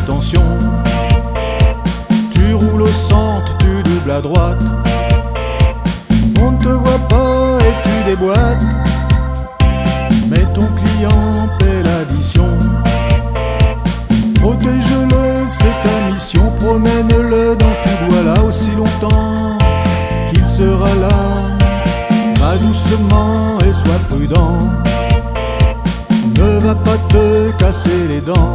attention. Tu roules au centre, tu doubles à droite. On ne te voit pas et tu déboîtes, mais ton client paie l'addition. Protège-le, c'est ta mission. Promène-le dans tout doigt là aussi longtemps qu'il sera là. Va doucement et sois prudent. Ne va pas te casser les dents.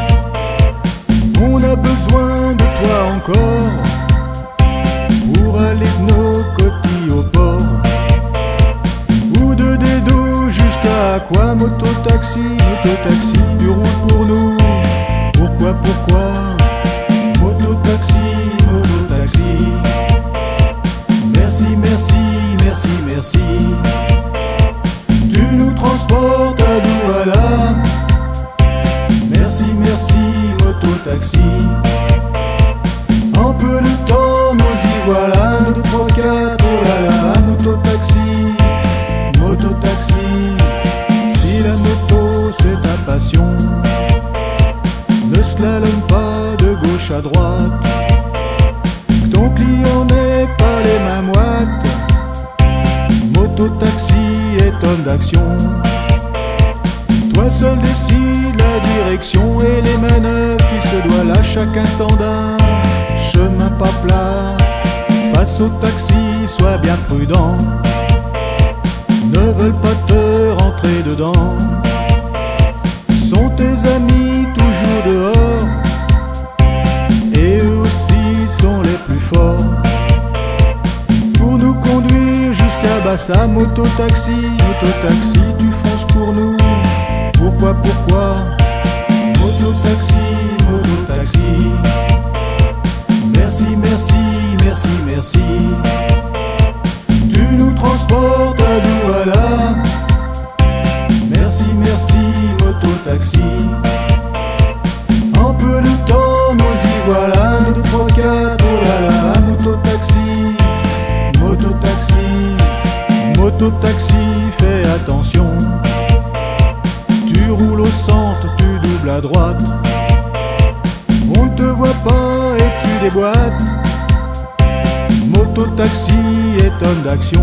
On a besoin de toi encore pour aller de nos cotilles au port, ou de Dedo jusqu'à quoi. Mototaxi, tu roules pour nous. Pourquoi, mototaxi, merci, merci. Tu nous transportes à Douala. Merci, mototaxi. En peu de temps nous y voilà. 2, 3, 4, oh là là. Mototaxi. Si la moto c'est ta passion, ne slalome pas de gauche à droite. Ton client n'est pas les mains moites. Mototaxi est homme d'action. Toi seul décide la direction et les manœuvres qui se doit là. Chaque instant d'un chemin pas plat. Face au taxi, sois bien prudent. Ne veulent pas te rentrer dedans. Sont tes amis toujours dehors, et eux aussi sont les plus forts pour nous conduire jusqu'à Bassa. Mototaxi, tu fonces pour nous. Pourquoi, mototaxi. Merci. Tu nous transportes à Douala. Merci, mototaxi. En peu de temps nous y voilà. 2, 3, 4, oh là là. Mototaxi, fais attention. Tu roules au centre, tu doubles à droite. On ne te voit pas et tu déboîtes. Mototaxi est homme d'action.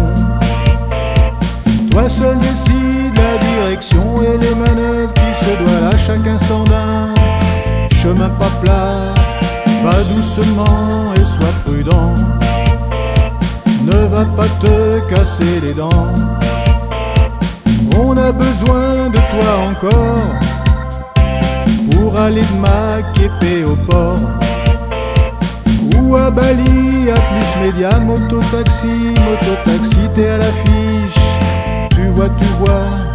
Toi seul décide la direction et les manœuvres qu'il se doit là. Chaque instant d'un chemin pas plat. Va doucement et sois prudent. Ne va pas te casser les dents. On a besoin de toi encore pour aller de Makepe au port, ou à Bali, à Plus Média. Mototaxi, t'es à l'affiche. Tu vois